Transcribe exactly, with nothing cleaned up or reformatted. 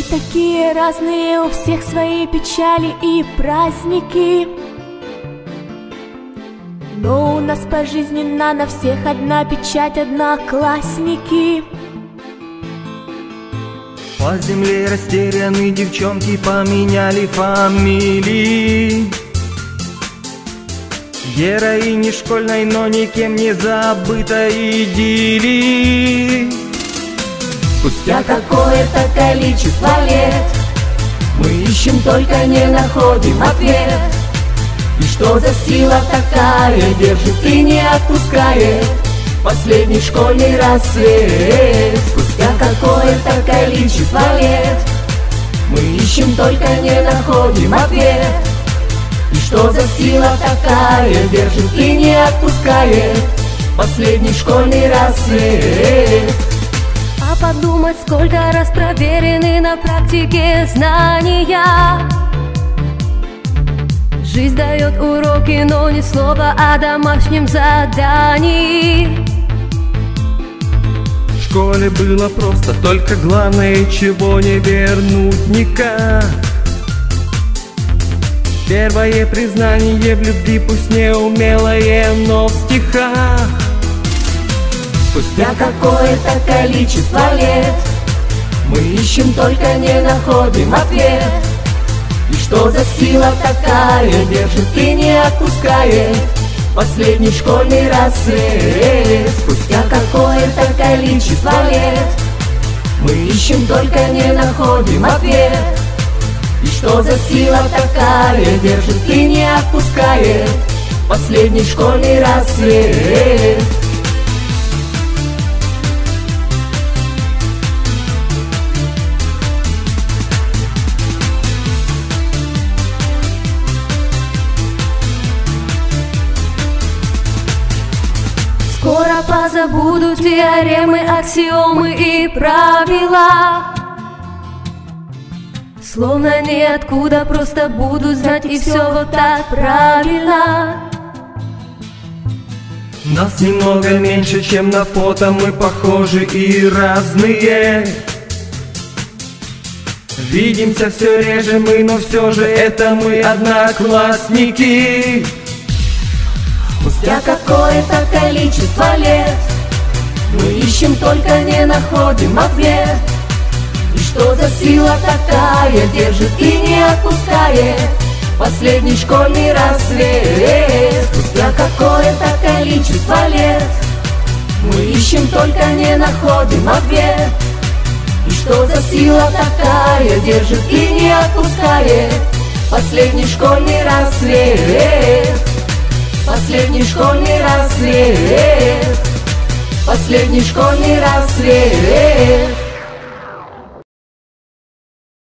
такие разные, у всех свои печали и праздники. Но у нас пожизненно на всех одна печать, одноклассники. По земле растерянные девчонки поменяли фамилии. Героини школьной, но никем не забытой идиллии. Спустя какое-то количество лет мы ищем, только не находим ответ. И что за сила такая держит и не отпускает последний школьный рассвет? Спустя какое-то количество лет мы ищем, только не находим ответ. И что за сила такая держит и не отпускает последний школьный рассвет? А подумать, сколько раз проверены на практике знания. Жизнь дает уроки, но ни слова о домашнем задании. В школе было просто, только главное, чего не вернуть никак. Первое признание в любви, пусть неумелое, но в стихах. Спустя какое-то количество лет мы ищем, только не находим ответ. И что за сила такая держит и не отпускает последний школьный рассвет? Спустя какое-то количество лет мы ищем, только не находим ответ. И что за сила такая держит и не отпускает последний школьный рассвет? Скоро позабудут теоремы, аксиомы и правила. Словно ниоткуда просто будут знать, и все вот так правильно. Нас немного меньше, чем на фото, мы похожи и разные. Видимся все реже мы, но все же это мы одноклассники. Спустя какое-то количество лет мы ищем, только не находим ответ. И что за сила такая держит и не отпускает последний школьный рассвет? Спустя какое-то количество лет мы ищем, только не находим ответ. И что за сила такая держит и не отпускает последний школьный рассвет? Последний школьный рассвет, последний школьный рассвет.